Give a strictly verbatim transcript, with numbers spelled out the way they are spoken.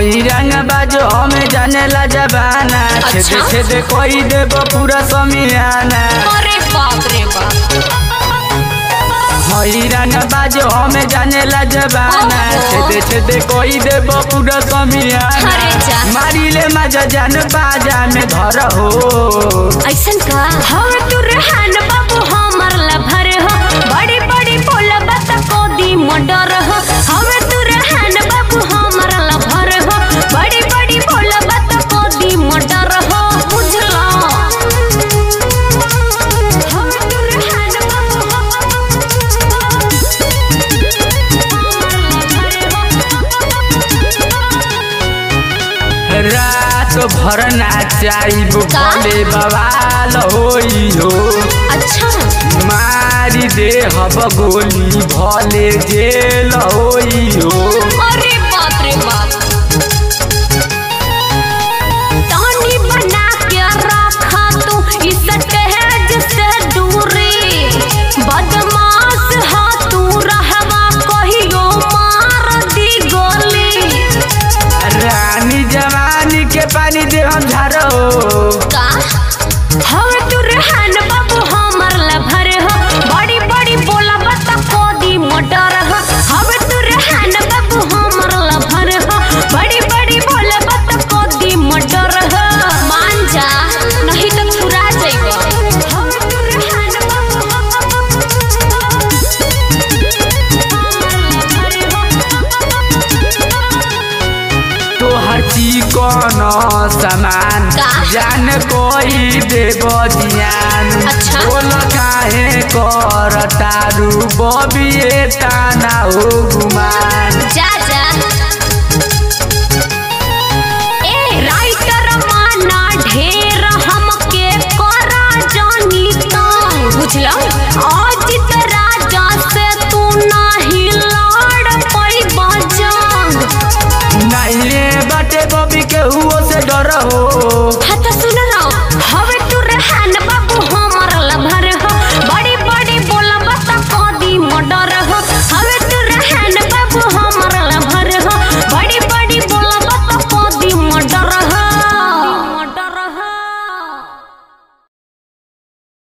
हई रंग बाजो हमें जाने ला जबाना। अच्छा? छेदे छेदे कोई देबो पूरा समियाना। अरे बाप रे बाप। हई रंग बाजो हमें जाने ला जबाना। छेदे छेदे कोई देबो पूरा समियाना। मारी ले मजा जान बाजा में धर हो। ऐसन का हम तू रहन बाबू हमर लभर हो। बड़ी बड़ी बोला बात को दी मर्डर हो। हम तू रहन बाबू हमर लभर हो। बड़ी बड़ी बोला बात को दी मर्डर हो। बुझला हम तू रहन बाबू रात भर नाचाई भले बवाल होई हो। अच्छा? मारी दे हब गोली भले जेल होई हो। अरे बाप रे बाप। तानी बना के रखा तू इस टहज से दूरी। बदमाश हा तू रहवा कहियो मार दी गोली। रानी जवानी के पानी दे हम झारो का हम तू रहन बाबू हमर लभर हो। बड़ी बड़ी बोला बात को दी मर्डर हो। हम तू रहन बाबू हमर लभर हो। बड़ी बड़ी बोला बात को दी मर्डर हो। मान जा नहीं तो छुरा जाइबो। हम तू रहन बाबू तोहर चिकन सामान जान कोई देबो जियान। अच्छा? बोल काहे कर तारू बबिए ताना हो गुमान। जा जा ए राइटर माना ढेर हमके करा जानी तो। बुझलो आज राजा से तू नहीं लड़ पाई बजंग। नहीं बाटे बबी के हुओ से डर हो।